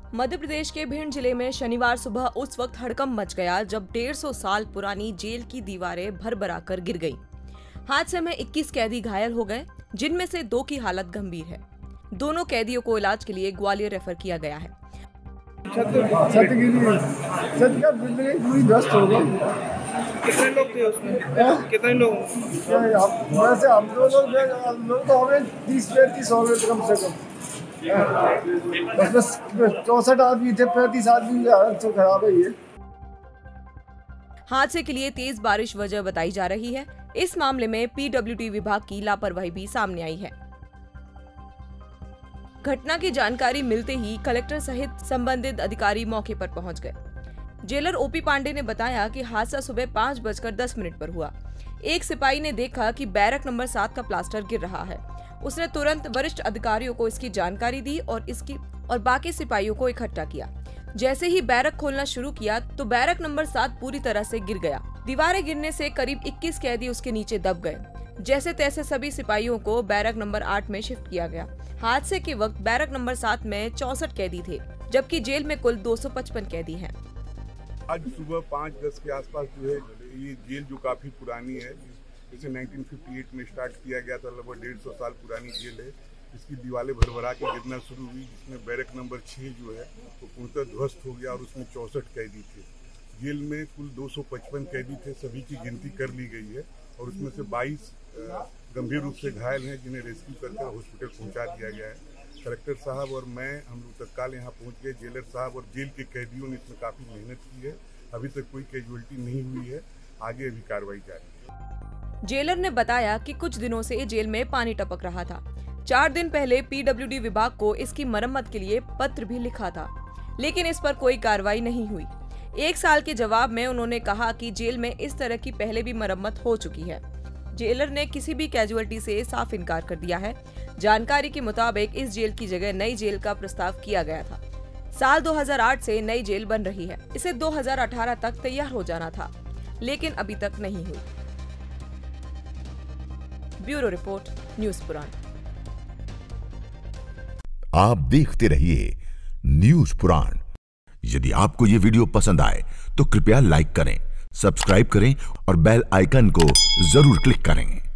मध्य प्रदेश के भिंड जिले में शनिवार सुबह उस वक्त हड़कंप मच गया जब 150 साल पुरानी जेल की दीवारें भर-भरा कर गिर गईं। हादसे में 21 कैदी घायल हो गए, जिनमें से 2 की हालत गंभीर है। दोनों कैदियों को इलाज के लिए ग्वालियर रेफर किया गया है। पूरी ध्वस्त हो गई। कितने लोग थे उसमें? कितने लोग? वैसे हम लोग तो हमें 30-35 हो गए कम से कम। बस 64 आदमी थे, 35 आदमी की हालत तो खराब है। ये हादसे के लिए तेज बारिश वजह बताई जा रही है। इस मामले में पीडब्ल्यूडी विभाग की लापरवाही भी सामने आई है। घटना की जानकारी मिलते ही कलेक्टर सहित संबंधित अधिकारी मौके पर पहुंच गए। जेलर ओपी पांडे ने बताया कि हादसा सुबह 5:10 पर हुआ। एक सिपाही ने देखा कि बैरक नंबर 7 का प्लास्टर गिर रहा है। उसने तुरंत वरिष्ठ अधिकारियों को इसकी जानकारी दी और बाकी सिपाहियों को इकट्ठा किया। जैसे ही बैरक खोलना शुरू किया तो बैरक नंबर 7 पूरी तरह से गिर गया। दीवारें गिरने से करीब 21 कैदी उसके नीचे दब गए। जैसे तैसे सभी सिपाहियों को बैरक नंबर 8 में शिफ्ट किया गया। हादसे के वक्त बैरक नंबर 7 में 64 कैदी थे, जबकि जेल में कुल 255 कैदी हैं। आज सुबह 5:10 के आसपास जो है ये जेल जो काफ़ी पुरानी है, इसे 1958 में स्टार्ट किया गया था, लगभग 150 साल पुरानी जेल है। इसकी दीवारें भरभरा के गिरना शुरू हुई, जिसमें बैरक नंबर 6 जो है वो पूर्णतः ध्वस्त हो गया और उसमें 64 कैदी थे। जेल में कुल 255 कैदी थे, सभी की गिनती कर ली गई है और उसमें से 22 गंभीर रूप से घायल हैं, जिन्हें रेस्क्यू करके हॉस्पिटल पहुँचा दिया गया है। कलेक्टर साहब और हम लोग तत्काल यहाँ पहुँच गए। जेलर साहब और जेल के कैदियों ने इसमें काफ़ी मेहनत की है। अभी तक कोई कैजुअल्टी नहीं हुई है, आगे अभी कार्रवाई जारी है। जेलर ने बताया कि कुछ दिनों से जेल में पानी टपक रहा था। 4 दिन पहले पीडब्ल्यूडी विभाग को इसकी मरम्मत के लिए पत्र भी लिखा था, लेकिन इस पर कोई कार्रवाई नहीं हुई। 1 साल के जवाब में उन्होंने कहा कि जेल में इस तरह की पहले भी मरम्मत हो चुकी है। जेलर ने किसी भी कैजुअल्टी से साफ इनकार कर दिया है। जानकारी के मुताबिक इस जेल की जगह नई जेल का प्रस्ताव किया गया था। साल 2008 से नई जेल बन रही है। इसे 2018 तक तैयार हो जाना था, लेकिन अभी तक नहीं हुई। Bureau report, news Puran. आप देखते रहिए न्यूज़ पुराण। यदि आपको ये वीडियो पसंद आए तो कृपया लाइक करें, सब्सक्राइब करें और बेल आइकन को जरूर क्लिक करें।